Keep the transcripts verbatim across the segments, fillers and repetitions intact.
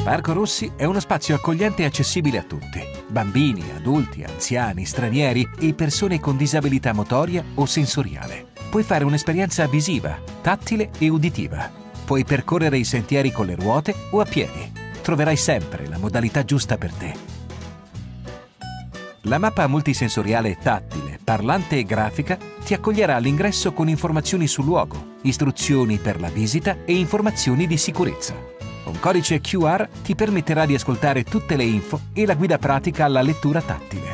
Parco Rossi è uno spazio accogliente e accessibile a tutti. Bambini, adulti, anziani, stranieri e persone con disabilità motoria o sensoriale. Puoi fare un'esperienza visiva, tattile e uditiva. Puoi percorrere i sentieri con le ruote o a piedi. Troverai sempre la modalità giusta per te. La mappa multisensoriale tattile, parlante e grafica ti accoglierà all'ingresso con informazioni sul luogo, istruzioni per la visita e informazioni di sicurezza. Un codice Q R ti permetterà di ascoltare tutte le info e la guida pratica alla lettura tattile.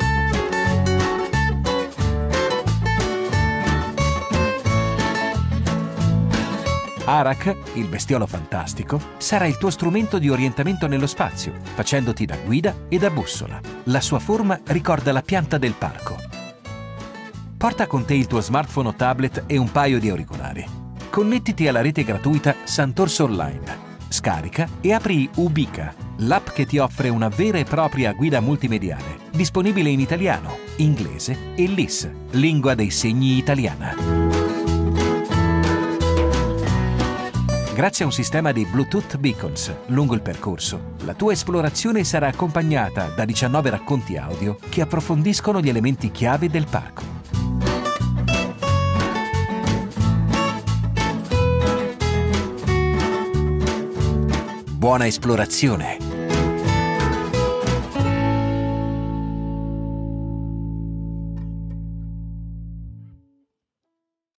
Arak, il bestiolo fantastico, sarà il tuo strumento di orientamento nello spazio, facendoti da guida e da bussola. La sua forma ricorda la pianta del parco. Porta con te il tuo smartphone o tablet e un paio di auricolari. Connettiti alla rete gratuita Santorso Online. Scarica e apri Ubica, l'app che ti offre una vera e propria guida multimediale, disponibile in italiano, inglese e L I S, lingua dei segni italiana. Grazie a un sistema di Bluetooth beacons lungo il percorso, la tua esplorazione sarà accompagnata da diciannove racconti audio che approfondiscono gli elementi chiave del parco. Buona esplorazione!